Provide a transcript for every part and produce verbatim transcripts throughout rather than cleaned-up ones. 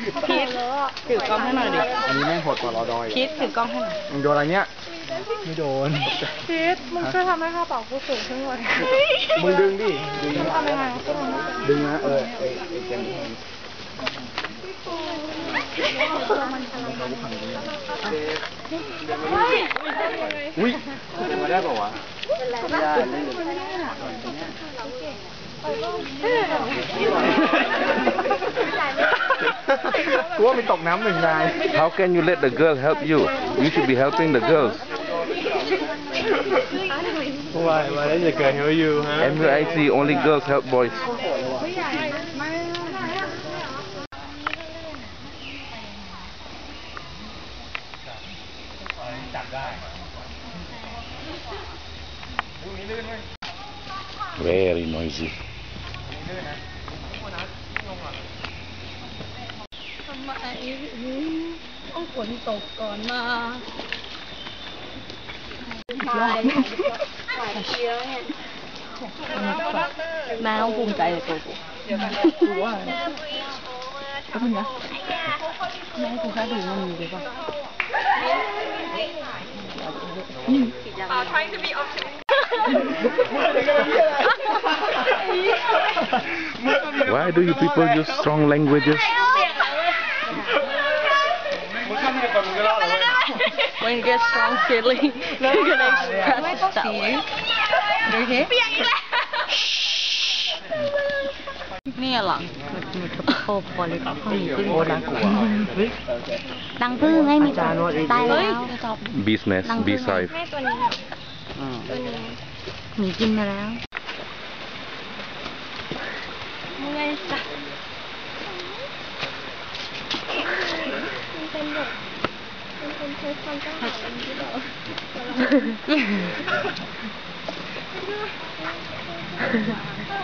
พีทถือกล้องให้หน่อยดิอันนี้แม่งโหดกว่าเราดอยพีทถือกล้องให้หน่อยมึงโดนอะไรเนี้ยไม่โดนพีทมึงช่วยทำให้ข้าเป่ากูสูงขึ้นหน่อยมึงดึงดิดึงทำยังไงดึงนะเออไอ้ไอ้เจนอุ้ยมาได้ป่าวะกูว่ามีตกน้ำหนึ่งนาย How can you let the girl help you? You should be helping the girls. Why? Why does the girl help you? M U I C only girls help boys. Very noisy. ทำไมต้องฝนตกก่อนมาถ่ายถ่ายเยอะเนี่ยแม่ต้องภูมิใจในตัวกูกูว่าก็เป็นนะแม่กูแค่ดูมันมีด้วยป่ะ trying to be optimistic. Why do you people use strong languages? When you get strong feeling, you're gonna express it that way. Okay? นี่หลังมีกระโปรงพอเลยก็มีพึ่งโบราณกว่าดังพึ่งให้มีตายแล้ว Business, beehive. มีกินมาแล้วเมื่อยจ้ะเป็นแบบเป็นคนใช้ความกล้าหาญที่เรา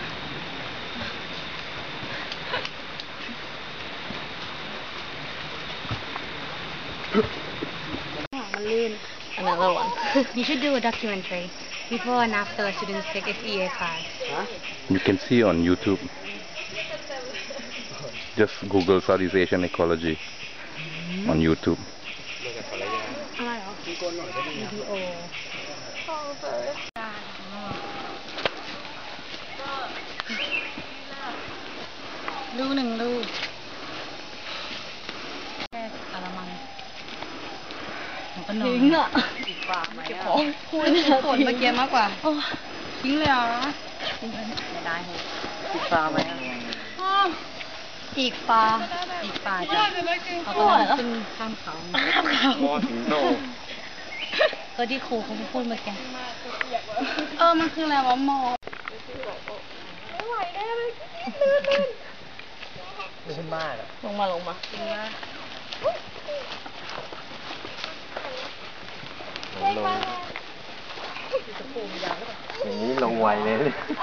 Another one. You should do a documentary before and after students take S E A class. You can see on YouTube. Just Google Southeast Asian Ecology on YouTube. อะไรหรอวิดีโอดูหนึ่งดูแค่กะละมังทิ้งอ่ะเก็บของคุณขนเมื่อกี้มากกว่าทิ้งเลยเหรอทิ้งเลยไม่ได้เลยปีกปลาไหมปีกปลาปีกปลาจ้ะเขากำลังขึ้นข้ามเขามอถึงโตก็ที่ครูเขาพูดเมื่อกี้เออมันคืออะไรวะมอไม่ไหวได้ไหมลื่นลื่นลื่นลื่นมากอะลงมาลงมาลงมาอย่างนี้ลงไวเลย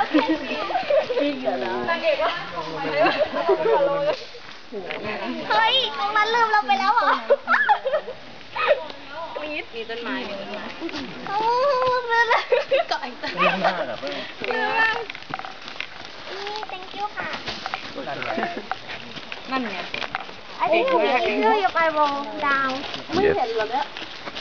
เฮ้ยตรงนั้นลืมเราไปแล้วเหรอมีมีต้นไม้มีต้นไม้โอ้ยก่อนต้นไม้มากอะเพื่อนนี่ thank you ค่ะนั่นไงไอ้ที่ชื่ออยู่ไปวงดาวไม่เห็นหรอเนี่ย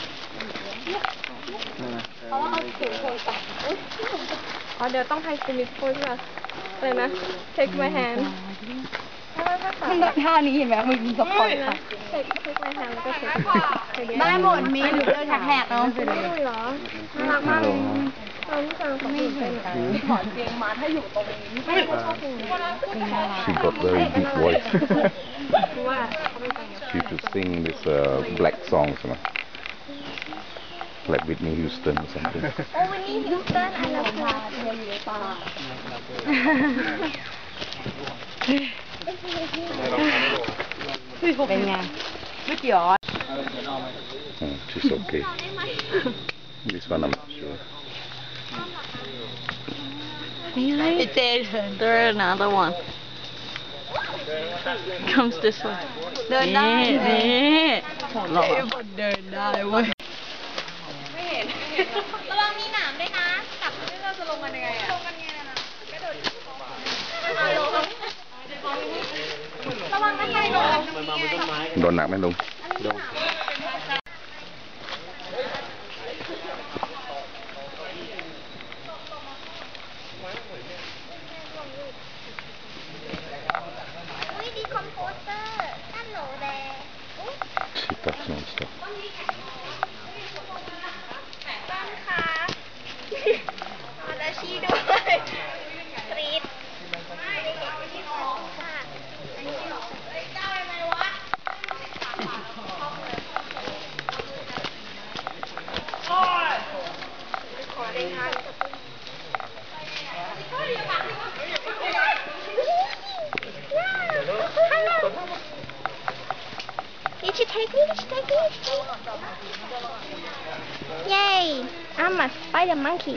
เพราะว่าเขาถือโทรศัพท์อ๋อเดี๋ยวต้องให้คุณมิพูดใช่ไหมอะไรนะ take my hand มันแบบท่านี้เห็นไหมมึงสปอยล์ค่ะ take take my hand ก็ถือได้หมดมีหรือเลือกแท็กเนาะไม่ได้หรอน่ารักมากเลยตอนที่ฟังเขาไม่เห็นถอนเกงมาถ้าอยู่ตรงนี้ไม่ชอบเพลง She got very deep voice. She should sing this uh, black songs, you know? Like Whitney Houston or something. Oh, Whitney Houston, I love her. เป็นไงไม่เกี่ยว Oh, she's okay. This one I'm not sure. It's a there another one comes this one เดินได้นี่เดินได้เว้ยไม่เห็นระวังมีหนามด้วยนะกลับที่เราจะลงกันยังไงอะลงกันยังไงนะกระโดดระวังโดนหนักไหมลุงโดนชิตัดนอนสต็อปมาชี้ด้วยกรี๊ดYou should take me, you should take me. Yay! I'm a spider monkey.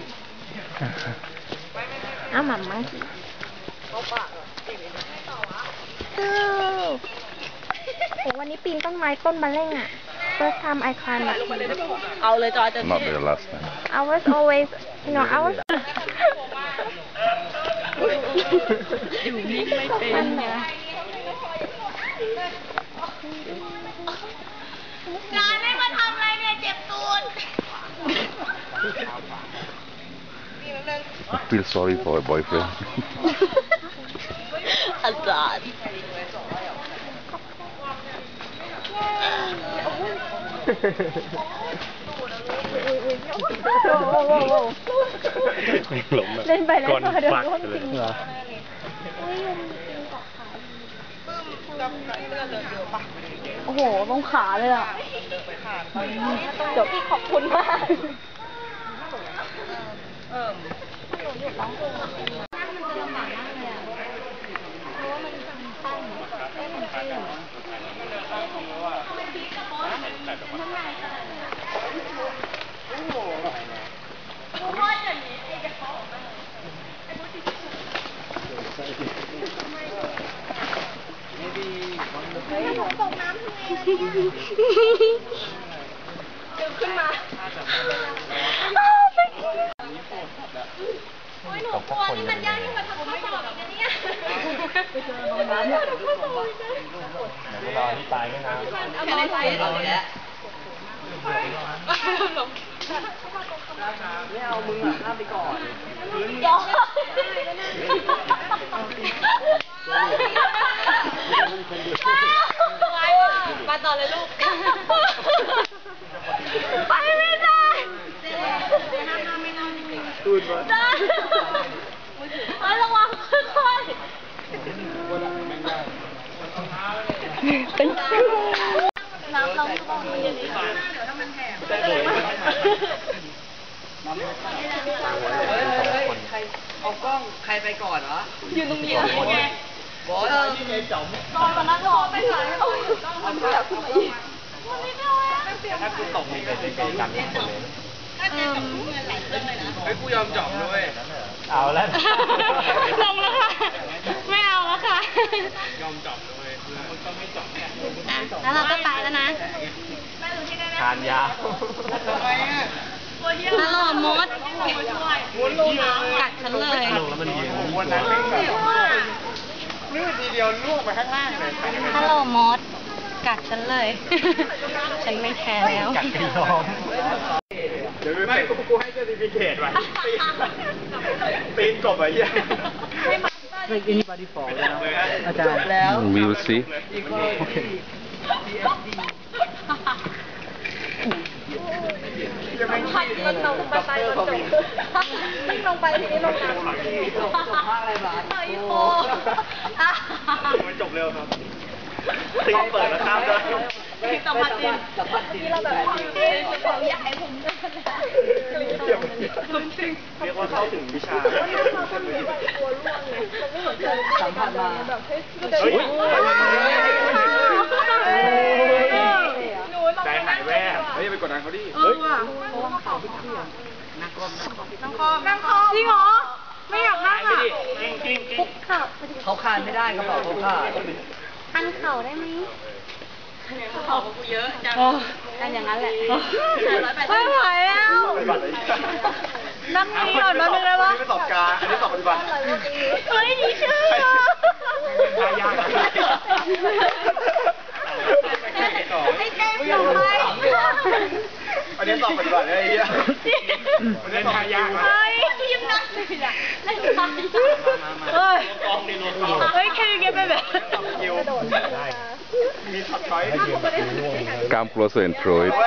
I'm a monkey. Oh! วันนี้ปีนต้นไม้ต้นมะเร็งอ่ะ First time I climbed up here. เอาเลยจอยจะ Not the last time. I was always, you know, I was. อยู่นิ่งไม่เป็นไงจอยไม่มาทำอะไรเนี่ยเจ็บตูน I feel sorry for her boyfriend. อาจารย์เล่นไปแล้วก็เดี๋ยวร่วงจริงโอ้โหต้องขาเลยอ่ะเดี๋ยวพี่ขอบคุณมากเออหนูหยุดร้องเพลงนั่งมันจะลำบากมากเลยอ่ะเพราะว่ามันตั้งไม่เหมือนที่ตกน้ำทำไงดึงขึ้นมาโอ้ยหนูกลัวนี่มันยากยิ่งกว่าทำข้อสอบอีกนะเนี่ยไปเจอน้องน้ำเนี่ยทำข้อสอบอีกนะเดี๋ยวรอที่ตายไม่นานแค่ได้ใช้เราเนี่ยไม่เอามึงอ่ะข้ามไปก่อนยอมมาต่อเลยลูกไปไม่ได้ตูนมาได้เอาระวังค่อยๆเป็นน้ำเราไม่ต้องมันเย็นนี้เดี๋ยวถ้ามันแห้งเฮ้ยเฮ้ยใครเอากล้องใครไปก่อนเหรอยืนตรงนี้ไงบอสที่ไงจ๋อมตอนนั้นรอไปไหนเอามันอยากขึ้นมาอีกมันไม่ได้แล้วถ้ากูตกนี่ก็จะเป็นกันเลยถ้าเจอกับเงินไหลเรื่องเลยนะเฮ้ยกูยอมจ๋อมด้วยเอาแล้วลงแล้วค่ะไม่เอาแล้วค่ะยอมจ๋อมด้วยมันก็ไม่จ๋อมเนี่ยแล้วเราก็ไปแล้วนะทานยาทำไมอ่ะตลอดมดกัดฉันเลยลงแล้วมันยิงวันนั้นลื่นทีเดียวล่วงไปข้างล่างเลยฮัลโหลมดกัดฉันเลย ฉันไม่แคร์แล้วกัดกันยอมเดี๋ยวไม่กูกูให้เซอร์ติฟิเคตไว้ปีนกบไอ้เหี้ยไม่กินบอดี้ฟอร์แล้วอาจารย์แล้ว We'll see. จะไม่พันมันลงไปใต้ต้นจบไม่ลงไปทีนี้ลงน้ำอะไรบ้างไอโฟมันจบเร็วครับตีเปิดแล้วข้ามเลยที่ตะพัดดินที่เราแบบเขาอยากให้ผมเรียกว่าเข้าถึงวิชาสัมผัสมาแบบให้ใจหายแวบเฮ้ยไปกดดันเขาดิเฮ้ยนั่งคอมนั่งคอมนั่งคอมนั่งคอมจริงเหรอไม่อยากนั่งอ่ะคุกเข่าเขาคานไม่ได้กระเป๋าเขาขาดทันเข่าได้ไหมเขากูเยอะจังกันอย่างนั้นแหละไม่ไหวแล้วนั่งนี่ก่อนมาเป็นไรวะประสบการณ์อันนี้สอบปฏิบัติเฮ้ยนี่ชื่อทายากให้เต้นต่อไปวันนี้ตอบไปก่อนเลยไอ้เหี้ยวันนี้ทายากเฮ้ยยิ้มนักเลยอ่ะเล่นทายเฮ้ยเฮ้ยแค่ยังไงแบบมีช็อตช้อยกล้ามกลัวเสื่อมโทรย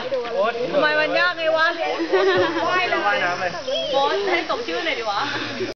ทำไมมันยากไงวะว่ายเลยโบ๊ทให้ส่งชื่อหน่อยดีวะ